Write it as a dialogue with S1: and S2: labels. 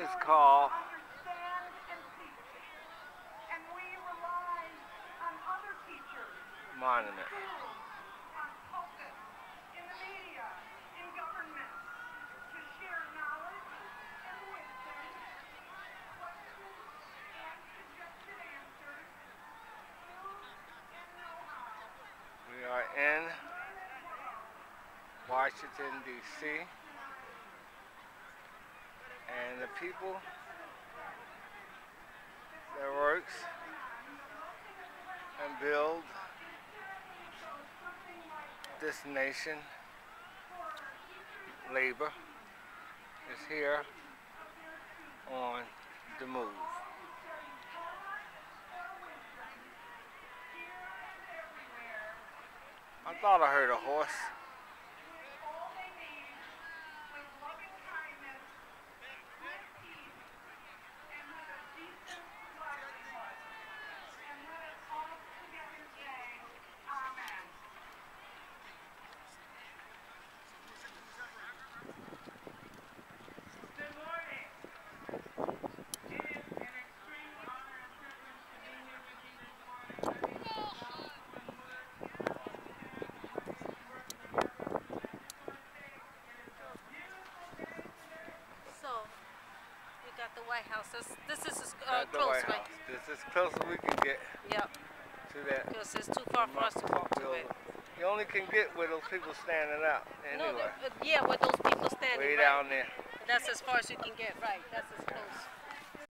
S1: is called Monument. We are in Washington, D.C. and the people that works and build this nation, labor, is here on the move. I thought I heard a horse.
S2: The White House. This is
S1: The
S2: close,
S1: White
S2: right?
S1: House. This is close as we can get
S2: Yep.
S1: to that.
S2: Because it's too far for us to walk to it.
S1: You only can get where those people standing out. Anyway.
S2: No, yeah, where those people standing.
S1: Way
S2: right.
S1: down there.
S2: That's as far as you can get, right? That's as close.